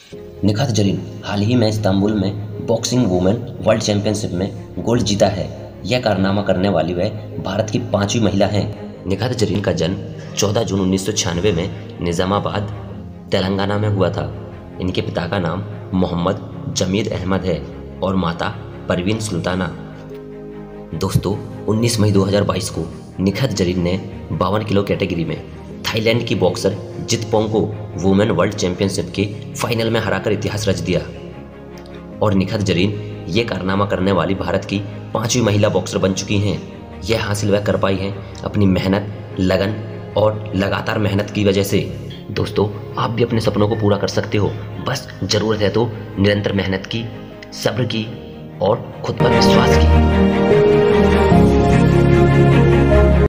निखात जरीन हाल ही में इस्तांबुल में boxing women world championship में गोल्ड जीता है। यह कारनामा करने वाली वह भारत की 5वीं महिला हैं। निखात जरीन का जन्म 14 जून 1996 में निज़ामाबाद, तेलंगाना में हुआ था। इनके पिता का नाम मोहम्मद जमीर अहमद है और माता परवीन सुल्ताना। दोस्तों, 19 मई 2022 को निखात जरीन ने 52 किलो कैटेगरी में थाईलैंड की बॉक्सर जितपोंग को वुमेन वर्ल्ड चैंपियनशिप के फाइनल में हराकर इतिहास रच दिया और निखात जरीन ये कारनामा करने वाली भारत की 5वीं महिला बॉक्सर बन चुकी हैं। यह हासिल वह कर पाई हैं अपनी मेहनत, लगन और लगातार मेहनत की वजह से। दोस्तों, आप भी अपने सपनों को पूरा कर सकते हो, बस ज़रूरत है तो निरंतर मेहनत की, सब्र की और खुद पर विश्वास की।